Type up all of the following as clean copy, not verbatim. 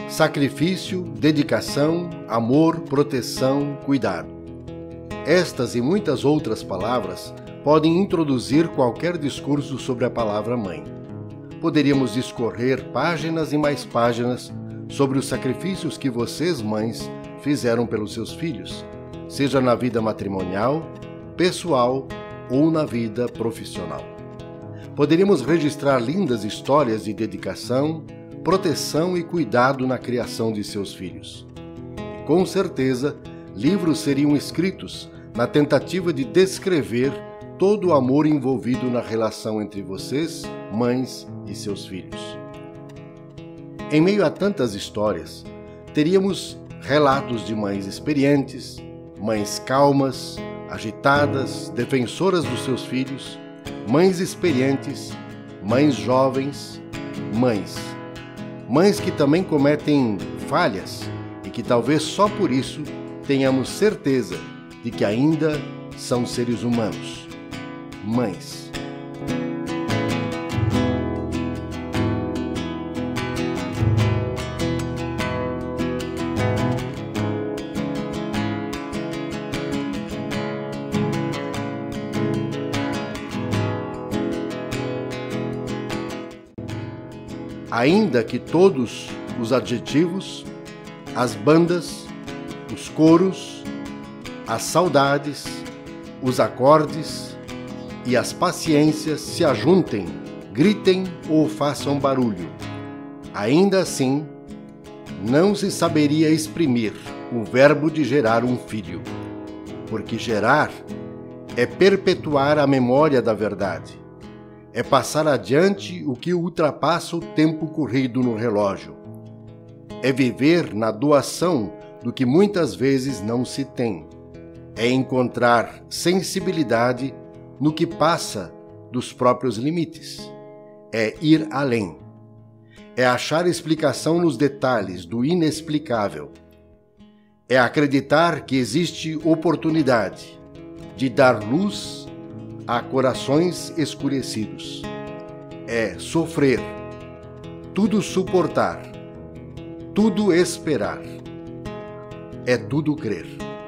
sacrifício, dedicação, amor, proteção, cuidado. Estas e muitas outras palavras podem introduzir qualquer discurso sobre a palavra mãe. Poderíamos discorrer páginas e mais páginas sobre os sacrifícios que vocês, mães, fizeram pelos seus filhos, seja na vida matrimonial, pessoal ou na vida profissional. Poderíamos registrar lindas histórias de dedicação, proteção e cuidado na criação de seus filhos. E, com certeza, livros seriam escritos na tentativa de descrever todo o amor envolvido na relação entre vocês, mães e seus filhos. Em meio a tantas histórias, teríamos relatos de mães experientes, mães calmas, agitadas, defensoras dos seus filhos, mães experientes, mães jovens, mães que também cometem falhas e que talvez só por isso tenhamos certeza de que ainda são seres humanos. Mães. Ainda que todos os adjetivos, as bandas, os coros, as saudades, os acordes e as paciências se ajuntem, gritem ou façam barulho, ainda assim, não se saberia exprimir o verbo de gerar um filho, porque gerar é perpetuar a memória da verdade. É passar adiante o que ultrapassa o tempo corrido no relógio. É viver na doação do que muitas vezes não se tem. É encontrar sensibilidade no que passa dos próprios limites. É ir além. É achar explicação nos detalhes do inexplicável. É acreditar que existe oportunidade de dar luz a corações escurecidos. É sofrer, tudo suportar, tudo esperar. É tudo crer.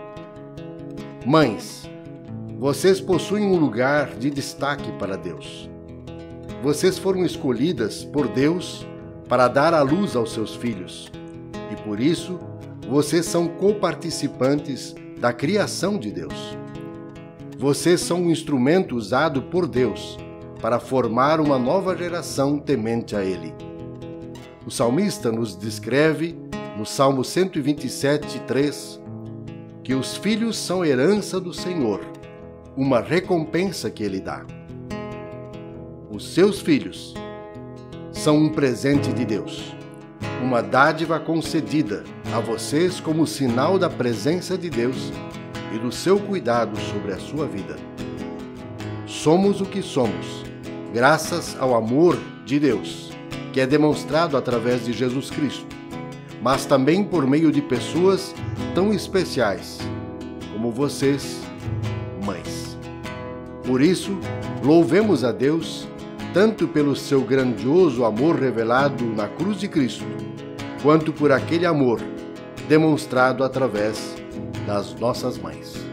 Mães, vocês possuem um lugar de destaque para Deus. Vocês foram escolhidas por Deus para dar a luz aos seus filhos e por isso vocês são coparticipantes da criação de Deus. Vocês são um instrumento usado por Deus para formar uma nova geração temente a Ele. O salmista nos descreve, no Salmo 127:3, que os filhos são herança do Senhor, uma recompensa que Ele dá. Os seus filhos são um presente de Deus, uma dádiva concedida a vocês como sinal da presença de Deus e do seu cuidado sobre a sua vida. Somos o que somos, graças ao amor de Deus, que é demonstrado através de Jesus Cristo, mas também por meio de pessoas tão especiais como vocês, mães. Por isso, louvemos a Deus tanto pelo seu grandioso amor revelado na cruz de Cristo, quanto por aquele amor demonstrado através das nossas mães.